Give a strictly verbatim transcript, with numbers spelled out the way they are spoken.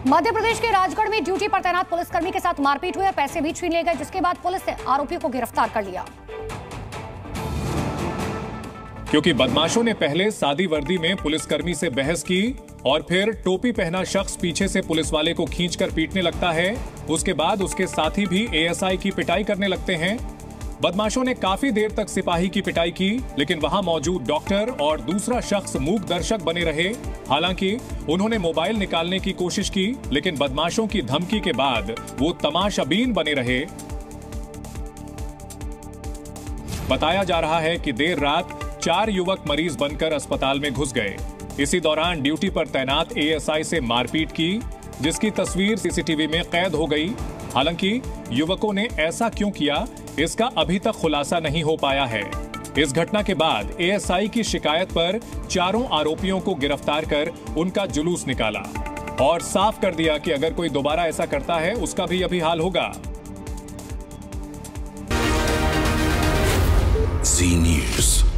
मध्य प्रदेश के राजगढ़ में ड्यूटी पर तैनात पुलिसकर्मी के साथ मारपीट हुई और पैसे भी छीन लिए गए, जिसके बाद पुलिस ने आरोपियों को गिरफ्तार कर लिया। क्योंकि बदमाशों ने पहले सादी वर्दी में पुलिसकर्मी से बहस की और फिर टोपी पहना शख्स पीछे से पुलिस वाले को खींचकर पीटने लगता है, उसके बाद उसके साथी भी एएसआई की पिटाई करने लगते हैं। बदमाशों ने काफी देर तक सिपाही की पिटाई की, लेकिन वहां मौजूद डॉक्टर और दूसरा शख्स मूक दर्शक बने रहे। हालांकि उन्होंने मोबाइल निकालने की कोशिश की, लेकिन बदमाशों की धमकी के बाद वो तमाशाबीन बने रहे। बताया जा रहा है कि देर रात चार युवक मरीज बनकर अस्पताल में घुस गए। इसी दौरान ड्यूटी पर तैनात एएसआई से मारपीट की, जिसकी तस्वीर सीसीटीवी में कैद हो गई। हालांकि युवकों ने ऐसा क्यों किया, इसका अभी तक खुलासा नहीं हो पाया है। इस घटना के बाद एएसआई की शिकायत पर चारों आरोपियों को गिरफ्तार कर उनका जुलूस निकाला और साफ कर दिया कि अगर कोई दोबारा ऐसा करता है उसका भी यही हाल होगा। जी न्यूज़।